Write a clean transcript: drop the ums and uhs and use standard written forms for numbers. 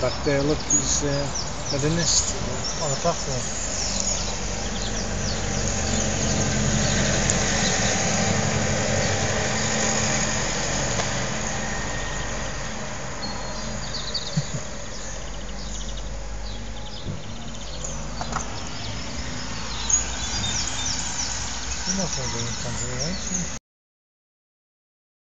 back there, look, he's got a nest on a platform. You're not going to be in front of the race,